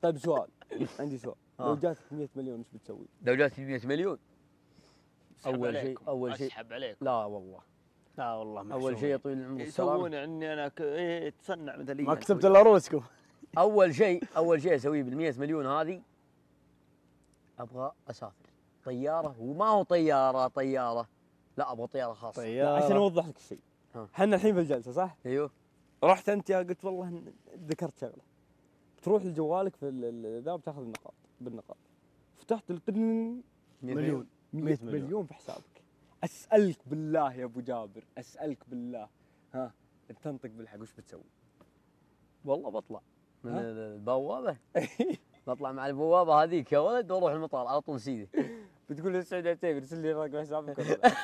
طيب سؤال، عندي سؤال، لو جاتك 100 مليون ايش بتسوي؟ لو جاتني 100 مليون أول شيء أسحب عليك. لا والله اول شيء يا طويل العمر والسلامه يسوون عني انا تصنع مثليا. ما كتبت الا روسكم. اول شيء اسويه بال100 مليون هذه، ابغى اسافر طياره، وما هو طياره، لا ابغى طياره خاصه. لا عشان اوضح لك الشيء، احنا الحين في الجلسه صح؟ ايوه. رحت انت قلت والله ذكرت شغله، بتروح لجوالك في ذا بتاخذ النقاط بالنقاط، فتحت 100 مليون في حسابك. اسالك بالله يا ابو جابر، اسالك بالله، ها تنطق بالحق وش بتسوي؟ والله بطلع من البوابه بطلع مع البوابه هذيك يا ولد واروح المطار على طول سيدي. بتقول للسعودية عتيبي ارسل لي رقم حسابك ولا لا؟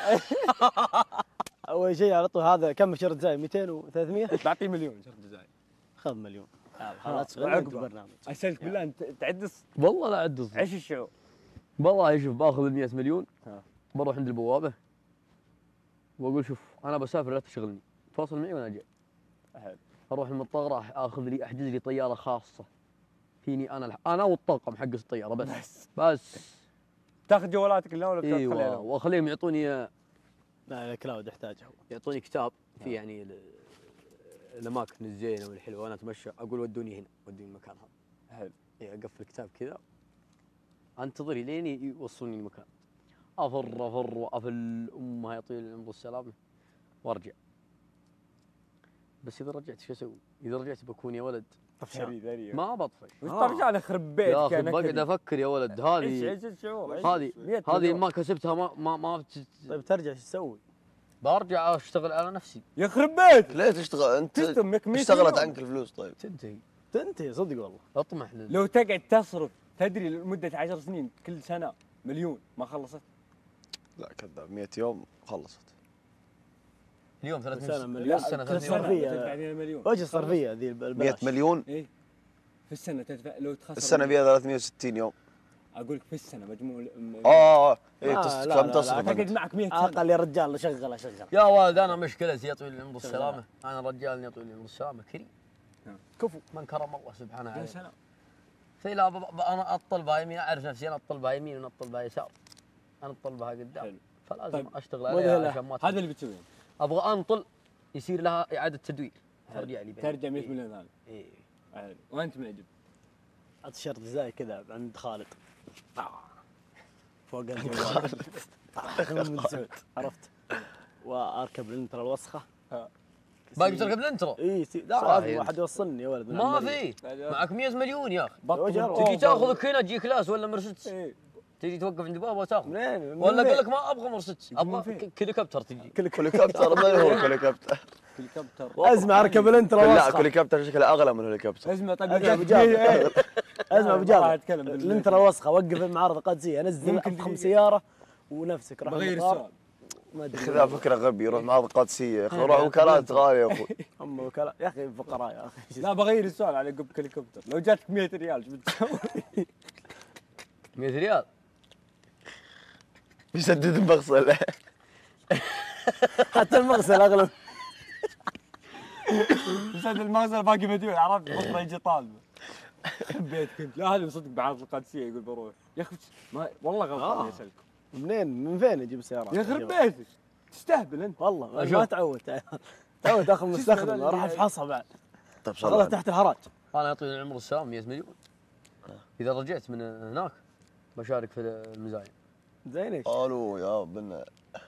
اول شيء على طول هذا كم شرط جزائي 200 و300؟ بعطيه مليون شرط جزائي. خذ مليون. خلاص تشغل البرنامج. اسالك بالله انت تعدس؟ والله لا اعدس. ايش الشعور؟ والله شوف باخذ ال 100 مليون بروح عند البوابه واقول شوف انا بسافر لا تشغلني، تواصل معي وانا جاي. حلو. اروح المطار راح اخذ لي احجز لي طياره خاصه فيني انا والطاقم حق الطياره بس. تاخذ جوالاتك اللي ولا ايوه واخليهم يعطوني لا الكلاود يحتاجها. يعطوني كتاب فيه يعني الاماكن الزينه والحلوه وانا اتمشى اقول ودوني هنا ودوني المكان هذا. حلو. اقفل الكتاب كذا انتظري لين يوصلوني المكان، افر وافل امها يطيل العمر والسلامه وارجع. بس اذا رجعت شو اسوي؟ اذا رجعت بكون يا ولد طفشان. ما بطفش. وش طفشان يخرب بيتك يا اخي بقعد افكر يا ولد هذه ايش الشعور؟ هذه ما كسبتها ما طيب ترجع ايش تسوي؟ برجع اشتغل على نفسي. يخرب بيتك ليه تشتغل انت؟ اشتغلت عنك الفلوس. طيب تنتهي صدق والله. اطمح لو تقعد تصرف تدري لمده 10 سنين كل سنه مليون ما خلصت؟ لا كذاب، 100 يوم خلصت. اليوم 300 سنه مليون سنه تدفع فيها مليون. وجه الصرفيه ذي 100 مليون ايه في السنه تدفع لو تخسر السنه فيها 360 يوم. اقول لك في السنه مجموع ايه كم تصرف؟ تقعد معك 100 سنه اقل يا رجال شغله يا ولد انا مشكلتي يا طويل العمر والسلامه، انا رجال يا طويل العمر والسلامه كريم كفو من كرم الله سبحانه عليه. يا سلام. لا انا اطلبها يمين اعرف نفسي انا اطلبها يمين وانا اطلبها يسار، انا اطلبها قدام فلازم طيب. اشتغل عليها عشان ما هذا اللي بتسويه. ابغى انطل يصير لها اعاده تدوير ترجع لي ترجع 100 مليون هذا. ايه حلو. وانت معجب؟ الشرط زي كذا عند خالد فوق الجوال من سعود عرفت، واركب الانترا الوسخه. باقي تركب الانترو؟ اي لا واحد يوصلني يا ولد ما في معك 100 مليون يا اخي. تجي تجي تاخذك هنا تجي كلاس ولا مرسيدس؟ تجي توقف عند بابا وتاخذ ولا اقول لك ما ابغى مرسيدس ابغى كليكوبتر تجي. كليكوبتر ما هو كليكوبتر. ازمه اركب الانترا لا الوسخه. كليكوبتر شكله اغلى من الهليكوبتر. ازمه طيب ازمه ابو جابر الانترا الوسخه وقف المعارض القادسيه نزل افخم سياره ونفسك راح بغير السؤال. خذها فكره غبي يروح معارض قادسيه يا اخي روح وكالات غاليه يا اخوي. هم وكلاء يا اخي فقراء يا اخي. لا بغير السؤال على هليكوبتر، لو جاتك 100 ريال ايش بتسوي؟ 100 ريال يسدد المغسل. حتى المغسل اغلى. يسدد المغسل باقي مديون عرفت بكره يجي طالبه. بيتك انت. لا هذا صدق بعرض القادسيه يقول بروح يا اخي والله غلطان يسالكم. من فين يجيب سيارات؟ يخرب بيتك تستهبل انت والله ما تعود اخذ مستخدم راح افحصها بعد. طيب والله تحت الحراج. انا يا طويل العمر والسلام 100 مليون اذا رجعت من هناك بشارك في المزايا. زين ايش؟ قالوا يا بنا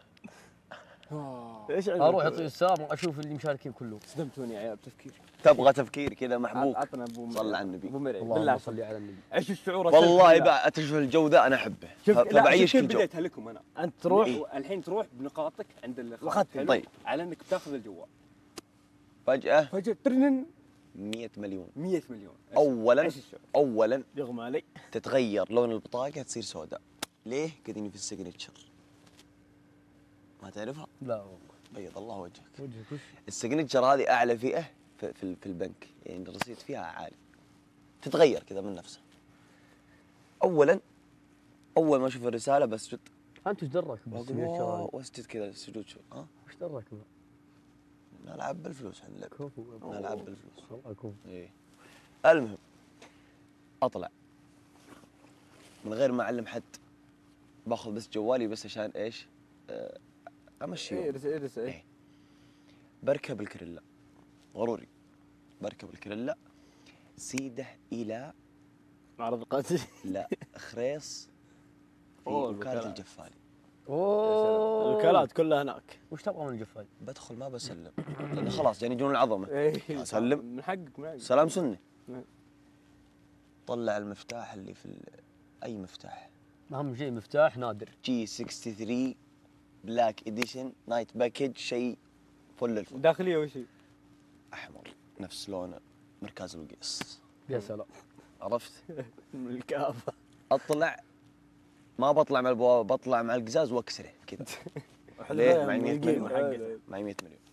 ايش اروح يعطي السلام واشوف اللي مشاركين كلهم. صدمتوني يا عيال بتفكير. تبغى تفكير كذا محبوك. عطنا ابو صل على النبي. ابو مرعي بالله صلي على النبي. ايش الشعور؟ والله بقى تشوف الجو ذا انا احبه. فبعيش كل جو. بديتها لكم انا. انت تروح الحين تروح بنقاطك عند واخذت طيب على انك بتاخذ الجوال. فجأة ترنن 100 مليون. 100 مليون. اولا يغمى علي تتغير لون البطاقة تصير سوداء. ليه؟ قاعدين في السيجنتشر. ما تعرفها؟ لا والله. بيض الله وجهك. وجهك وش؟ السيجنتشر هذه اعلى فئة في البنك، يعني الرصيد فيها عالي. تتغير كذا من نفسها. اول ما اشوف الرسالة بسجد. انت ايش دراك بالسيجنتشر هذه؟ واسجد كذا السجود شو ايش دراك؟ نلعب بالفلوس احنا كفو نلعب بالفلوس. والله كفو. ايه المهم اطلع من غير ما اعلم حد، باخذ بس جوالي بس عشان ايش؟ امشي يومي. ارس إيه. بركب الكريلا، ضروري بركب الكريلا سيده الى معرض القادسية. لا خريص في أوه، وكالة الوكالات. الجفالي. اوه الوكالات كلها هناك. وش تبغى من الجفال؟ بدخل ما بسلم لانه خلاص جاني جنون العظمه. ايه اسلم من حقك من حقك. سلام سنه. نعم. طلع المفتاح اللي في اي مفتاح، اهم شيء مفتاح نادر. جي 63 بلاك اديشن نايت باكج، شيء فل الفل، داخليه وش هي؟ احمر نفس لون مركز الوقيس. يا سلام. عرفت؟ من الكافة. اطلع ما بطلع مع البوابه، بطلع مع القزاز واكسره كذا. ليه؟ معي 100 مليون حقه. معي 100 مليون.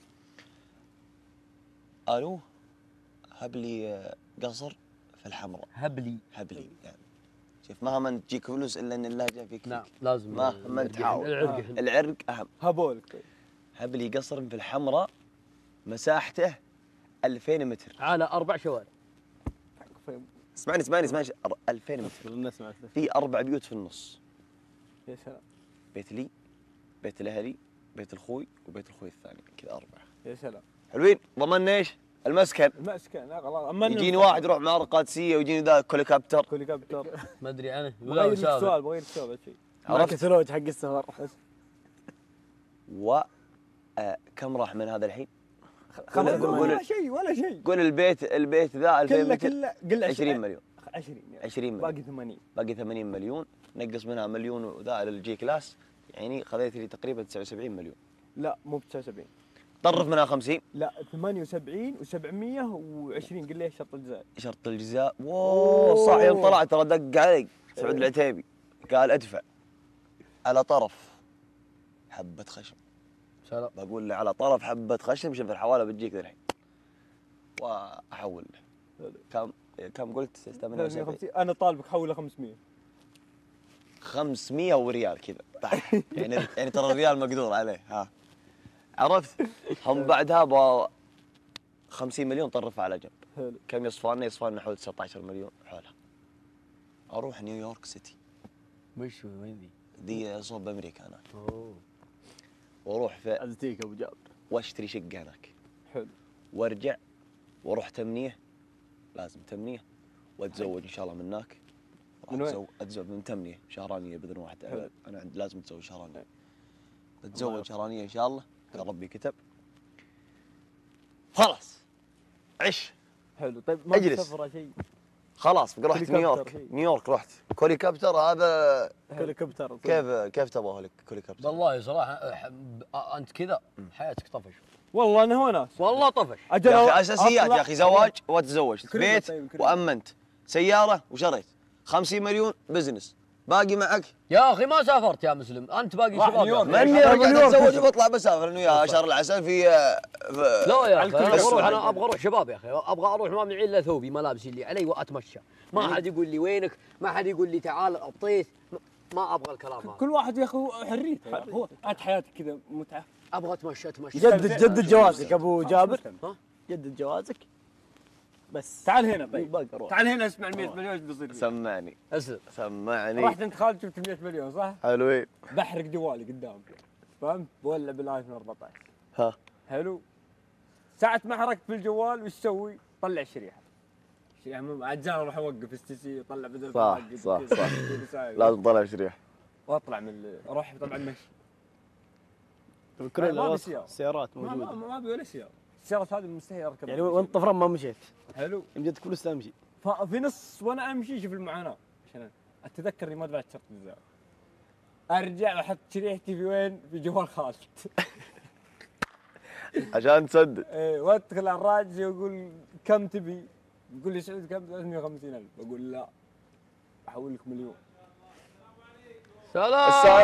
الو هب لي قصر في الحمراء. هبلي. هبلي يعني شوف مهما تجيك فلوس الا ان الله جا فيك. نعم لازم. مهما تحاول العرق هنا. العرق اهم. هبولك. هب لي قصر في الحمراء مساحته 2000 متر. على 4 شوارع. اسمعني 2000 متر. الناس معك. في 4 بيوت في النص، يا سلام بيت لي، بيت الاهلي، بيت الخوي، وبيت الخوي الثاني، كذا 4. يا سلام. حلوين. ضمننا ايش؟ المسكن. المسكن خلاص. اما يجيني واحد يروح معارض قادسيه ويجيني ذا كوليكابتر. كوليكابتر. ما ادري عنه. بغير لك سؤال بغير لك سؤال بس شيء. معك عرفت؟ ثلوج حق السفر. و كم راح من هذا الحين؟ ولا شيء ولا شيء. قول البيت ذا 2000 كله متر، كله قل 20 مليون. 20 يعني. 20 مليون. باقي 80. باقي 80 مليون، نقص منها مليون وذا للجي كلاس، يعني خذيت لي تقريبا 79 مليون. لا مو ب 79. طرف منها 50. لا 78 و720 قل لي شرط الجزائر. شرط الجزاء. واوه صح، يوم طلع ترى دق علي سعود العتيبي قال ادفع على طرف حبة خشم. سلام. بقول له على طرف حبة خشم، شوف الحوالة بتجيك الحين واحول له. كم قلت؟ 78. 350. انا طالبك حوله 500. 500 وريال كذا طح. يعني ترى الريال مقدور عليه. ها عرفت؟ هم بعدها 50 مليون طرفها على جنب. حلو. كم يصفى لنا حول 19 مليون حولها. اروح نيويورك سيتي، وش وين ذي؟ دي صوب امريكا هناك، اوه. واروح في ازتيك ابو جابر. واشتري شقه هناك، حلو. وارجع واروح تمنيه، لازم تمنيه، واتزوج ان شاء الله من هناك. من وين؟ اتزوج من تمنيه شهرانيه باذن واحد. حلو. انا عندي لازم اتزوج شهرانيه. بتزوج شهرانيه ان شاء الله، كان ربي كتب. خلاص عش. حلو. طيب ما اجلس. سفره شيء. خلاص رحت كوليكابتر. نيويورك. نيويورك رحت كوليكابتر. هذا هليكوبتر. كيف تبغى لك كوليكابتر؟ والله صراحه انت كذا حياتك طفش. والله انا وناس. والله طفش. اجل يا اخي اساسيات أطلع- يا اخي، زواج وتزوجت، كريمة. بيت طيب كريمة. وامنت، سياره وشريت، 50 مليون بزنس، باقي معك. يا اخي ما سافرت يا مسلم، انت باقي راح شباب. نيويورك. يا أخي. ماني رجعت اتزوج وبطلع بسافر انا وياها شهر العسل في لا يا اخي انا بس بروح، عادي. انا ابغى اروح شباب يا اخي، ابغى اروح ما معي الا ثوبي ملابسي اللي علي واتمشى، ما حد يقول لي وينك، ما حد يقول لي تعال ابطيت، ما ابغى الكلام هذا. كل واحد يا اخي حريته. هو انت حياتك كذا متعه. ابغى اتمشى. جدد جوازك ابو جابر. ها؟ جدد جوازك بس. تعال هنا طيب. باقي اروح. تعال هنا اسمع ال 100 مليون ايش بيصير فيك. سمعني اسلم. سمعني. رحت انت خالد جبت 100 مليون صح؟ حلوين. بحرق جوالي قدامك فهمت؟ بولع بالايفون 14. ها حلو. ساعة ما حركت في الجوال وش تسوي؟ طلع الشريحة. عجال اروح اوقف اس تي سي طلع بدل صح صح صح. لازم طلع شريح. واطلع من اروح طبعا مشي. كل ما في سيارة. السيارات ما موجوده. ما ابي ولا سيارة. السيارات هذه مستحيل اركبها. يعني وانت طفران ما مشيت. حلو. يوم جتك فلوس تمشي. ففي نص وانا امشي شوف المعاناة عشان اتذكر اني ما دفعت شرط الجزاء. ارجع واحط شريحتي في وين؟ في جوال خالد. عشان تسدد. ايه وادخل على الراجل يقول كم تبي؟ يقول لي سعود كم؟ 350,000. بقول لا احول لك مليون. سلام.